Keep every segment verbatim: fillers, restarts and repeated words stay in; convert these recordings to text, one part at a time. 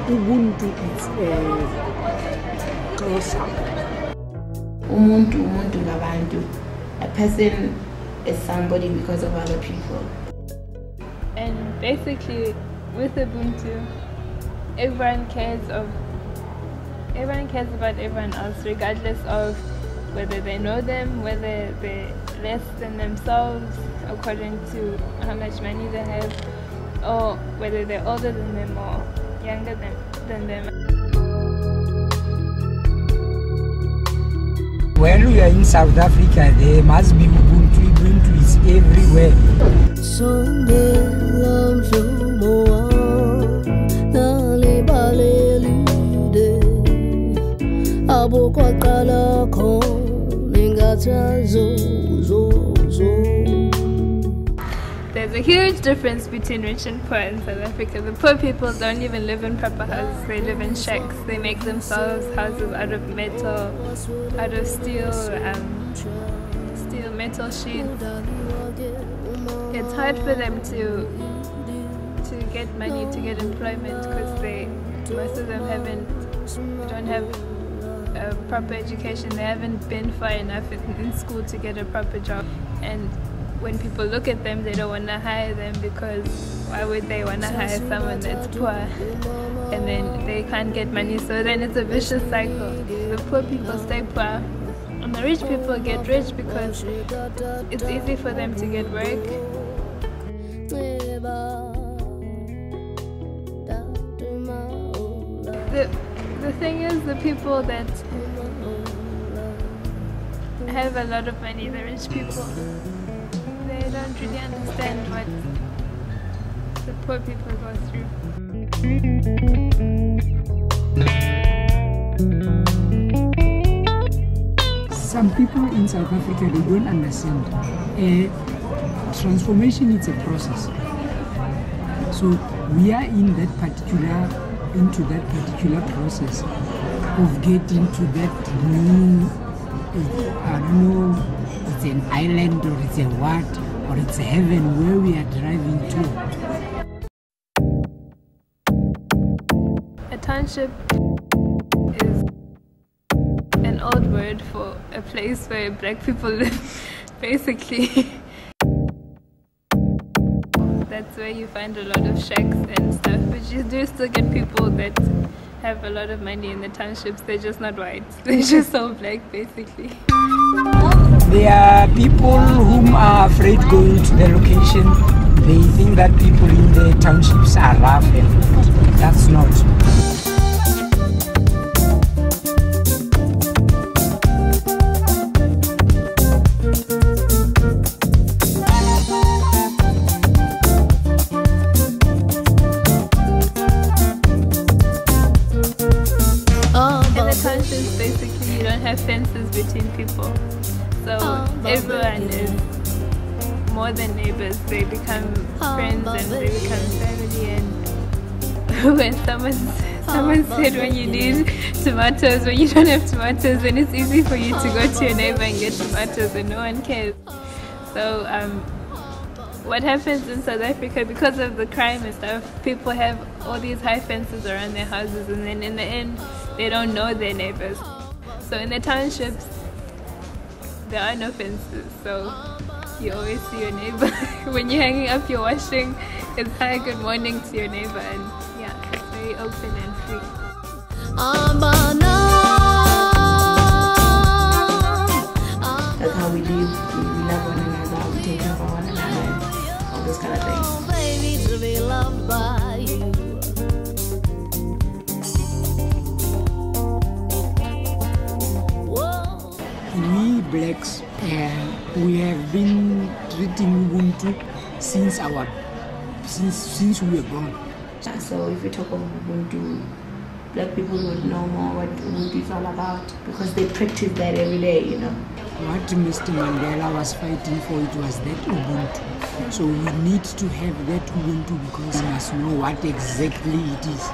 Ubuntu is uh, closer. Umuntu, umuntu ngabantu. A person is somebody because of other people. And basically, with Ubuntu, everyone cares of everyone cares about everyone else, regardless of whether they know them, whether they're less than themselves according to how much money they have, or whether they're older than them or younger than, than them. When we are in South Africa, there must be Ubuntu. Ubuntu is everywhere. There's a huge difference between rich and poor in South Africa. The poor people don't even live in proper houses, they live in shacks. They make themselves houses out of metal, out of steel, um, steel metal sheets. It's hard for them to to get money, to get employment, because they most of them haven't don't have a proper education. They haven't been far enough in, in school to get a proper job. And when people look at them, they don't want to hire them, because why would they want to hire someone that's poor and then they can't get money? So then it's a vicious cycle. The poor people stay poor and the rich people get rich because it's easy for them to get work. The, the thing is, the people that have a lot of money, the rich people, they don't really understand what the poor people go through. Some people in South Africa, they don't understand. Uh, transformation is a process. So we are in that particular, into that particular process of getting to that new, I don't know, it's an island or it's a what, or it's a heaven where we are driving to. A township is an old word for a place where black people live, basically. That's where you find a lot of shacks and stuff, but you do still get people that have a lot of money in the townships. They're just not white, they're just all black, basically. There are people whom are afraid going to the location. They think that people in the townships are rough, and that's not. In the townships, basically, you don't have fences between people. So everyone is more than neighbors. They become friends and they become family. And when someone someone said when you need tomatoes, when you don't have tomatoes, then it's easy for you to go to your neighbor and get tomatoes, and no one cares. So um, what happens in South Africa, because of the crime and stuff, people have all these high fences around their houses, and then in the end, they don't know their neighbors. So in the townships, there are no fences, so you always see your neighbor. When you're hanging up your washing, it's hi, good morning to your neighbor, and yeah, it's very open and free. That's how we live. We love one another, we take care of one another, all those kind of things. We blacks, uh, we have been treating Ubuntu since our since since we were born. So if we talk of Ubuntu, black people would know more what Ubuntu is all about, because they practice that every day, you know. What Mister Mandela was fighting for, it was that Ubuntu. So we need to have that Ubuntu because we must know what exactly it is.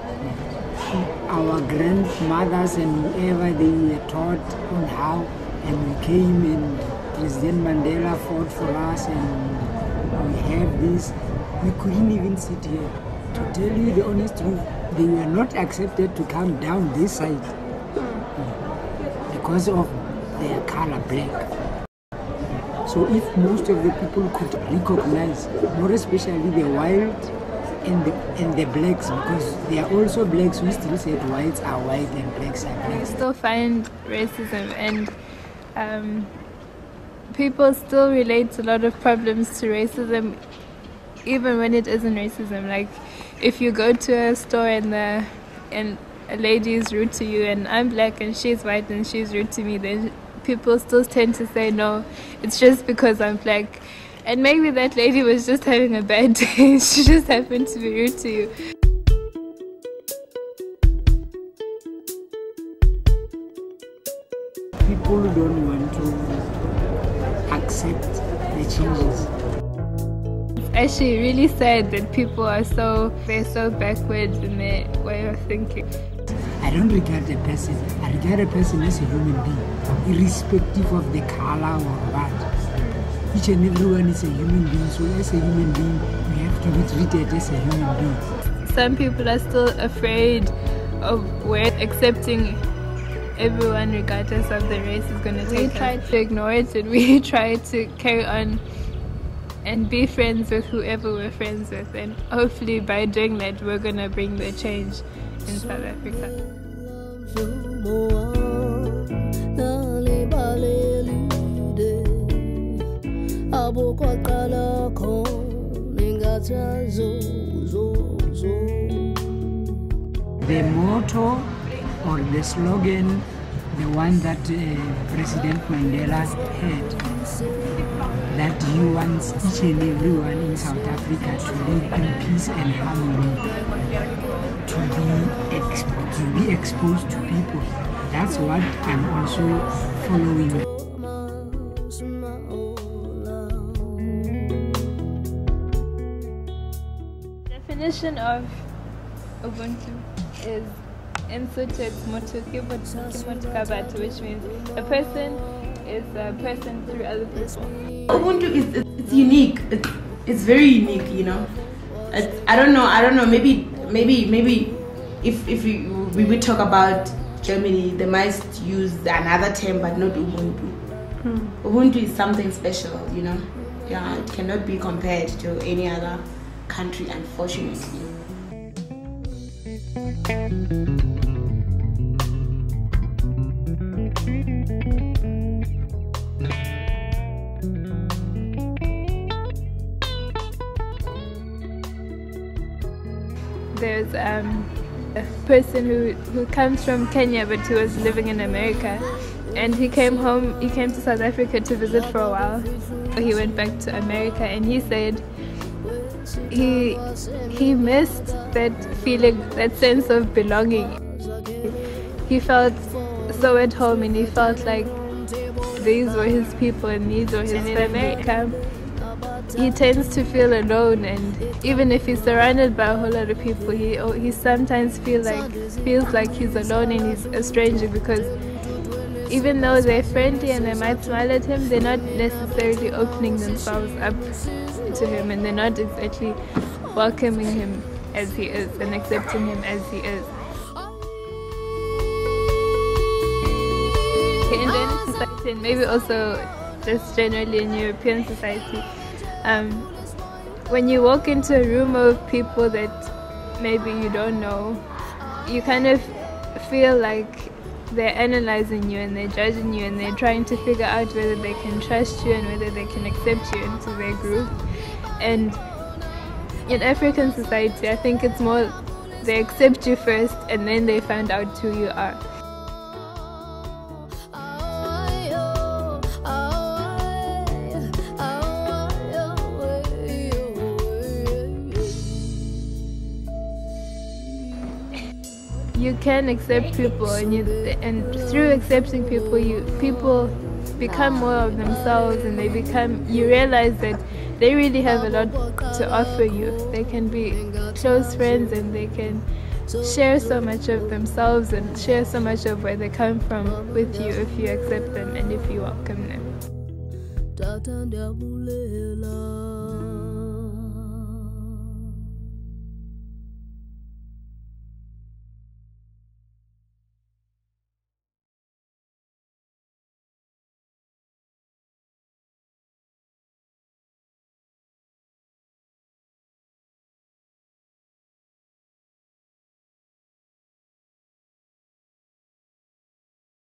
Our grandmothers and whoever, they were taught on how, and we came and President Mandela fought for us, and we have this. We couldn't even sit here. To tell you the honest truth, they were not accepted to come down this side because of their color, black. So if most of the people could recognize, more especially the white and the, and the blacks, because there are also blacks who still said whites are white and blacks are black. You still find racism, and um, people still relate a lot of problems to racism, even when it isn't racism. Like if you go to a store and the and a lady is rude to you, and I'm black and she's white and she's rude to me, then people still tend to say, no, it's just because I'm black. And maybe that lady was just having a bad day. She just happened to be rude to you. People don't want to accept the changes. It's actually really sad that people are so, they're so backwards in their way of thinking. I don't regard a person, I regard a person as a human being, irrespective of the color or what. Each and everyone is a human being, so as a human being, we have to be treated as a human being. Some people are still afraid of where accepting everyone regardless of the race is going to take us. We try to ignore it, and we try to carry on and be friends with whoever we're friends with, and hopefully by doing that we're going to bring the change in South Africa. The motto or the slogan, the one that uh, President Mandela had, that he wants each and everyone in South Africa to live in peace and harmony, to be, exp to be exposed to people. That's what I'm also following. Definition of Ubuntu is inserted multicultural, which means a person is a person through other people. Ubuntu is it's unique. It's, it's very unique, you know. It's, I don't know. I don't know. Maybe maybe maybe if if we, we would talk about Germany, they might use another term, but not Ubuntu. Hmm. Ubuntu is something special, you know. Yeah, it cannot be compared to any other country, unfortunately. There's um, a person who, who comes from Kenya but who was living in America, and he came home, he came to South Africa to visit for a while. He went back to America, and he said he he missed that feeling, that sense of belonging. He felt so at home, and he felt like these were his people and these were his family. He tends to feel alone, and even if he's surrounded by a whole lot of people, he he sometimes feel like feels like he's alone and he's a stranger, because even though they're friendly and they might smile at him, they're not necessarily opening themselves up to him, and they're not exactly welcoming him as he is and accepting him as he is. In Indian society, and maybe also just generally in European society, um, when you walk into a room of people that maybe you don't know, you kind of feel like they're analyzing you and they're judging you and they're trying to figure out whether they can trust you and whether they can accept you into their group. And in African society, I think it's more they accept you first and then they find out who you are. You can accept people, and you and through accepting people, you people become more of themselves, and they become you realize that they really have a lot to offer you. They can be close friends, and they can share so much of themselves and share so much of where they come from with you if you accept them and if you welcome them.